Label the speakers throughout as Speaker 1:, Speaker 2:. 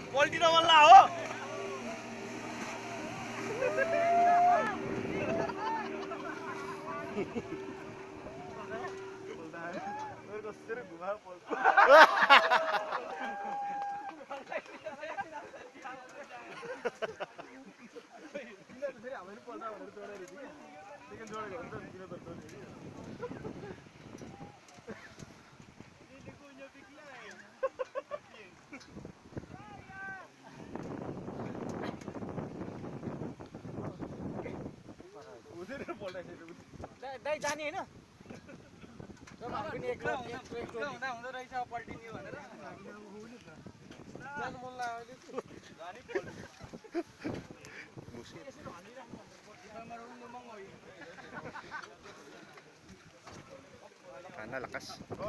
Speaker 1: Poldi naman lao!
Speaker 2: दाइ जाने हैन
Speaker 3: Sana lakas.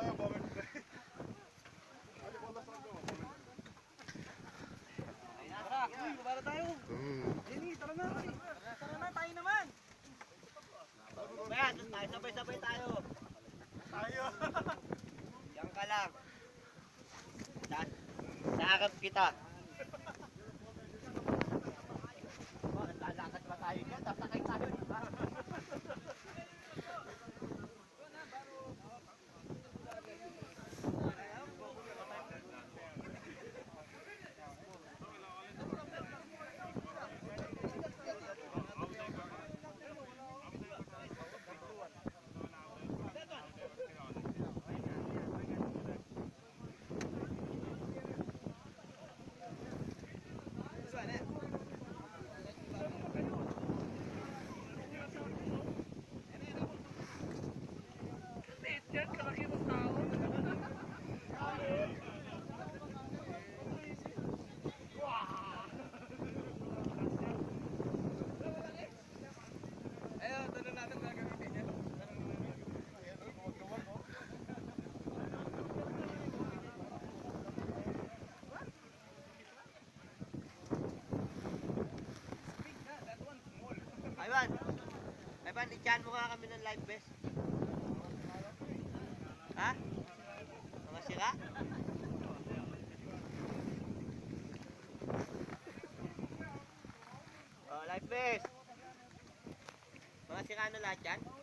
Speaker 2: Para tayo. Jenny, tara na. Tara na, tayo naman.
Speaker 1: Bayan, sabay-sabay tayo. Tayo. Diyan ka lang. Naharap kita. Lalakad pa tayo dyan, tasakay tayo. Evan, ityan mo nga kami ng live vest. Ha? Mga sira? Oh, live vest. Mga sira na lahat yan?